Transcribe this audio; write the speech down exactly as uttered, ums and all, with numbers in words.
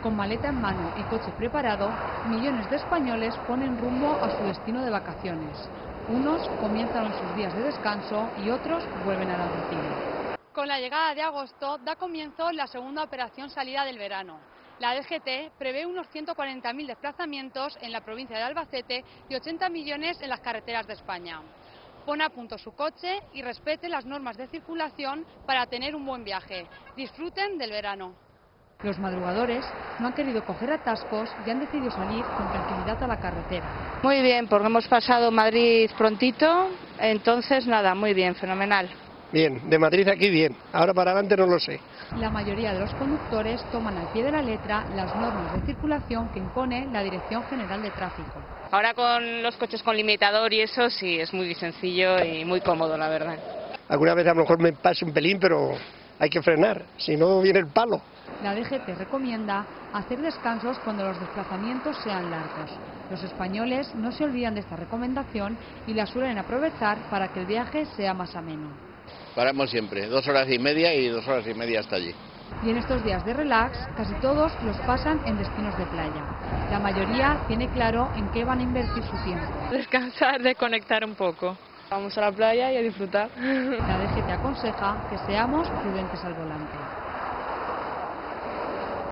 Con maleta en mano y coche preparado, millones de españoles ponen rumbo a su destino de vacaciones. Unos comienzan sus días de descanso y otros vuelven a la rutina. Con la llegada de agosto da comienzo la segunda operación salida del verano. La D G T prevé unos ciento cuarenta mil desplazamientos en la provincia de Albacete y ochenta millones en las carreteras de España. Pon a punto su coche y respete las normas de circulación para tener un buen viaje. Disfruten del verano. Los madrugadores no han querido coger atascos y han decidido salir con tranquilidad a la carretera. Muy bien, porque hemos pasado Madrid prontito, entonces nada, muy bien, fenomenal. Bien, de Madrid aquí bien, ahora para adelante no lo sé. La mayoría de los conductores toman al pie de la letra las normas de circulación que impone la Dirección General de Tráfico. Ahora con los coches con limitador y eso sí, es muy sencillo y muy cómodo, la verdad. Alguna vez a lo mejor me pase un pelín, pero hay que frenar, si no viene el palo. La D G T recomienda hacer descansos cuando los desplazamientos sean largos. Los españoles no se olvidan de esta recomendación y la suelen aprovechar para que el viaje sea más ameno. Paramos siempre, dos horas y media y dos horas y media hasta allí. Y en estos días de relax, casi todos los pasan en destinos de playa. La mayoría tiene claro en qué van a invertir su tiempo. Descansar, desconectar un poco. Vamos a la playa y a disfrutar. La D G T aconseja que seamos prudentes al volante.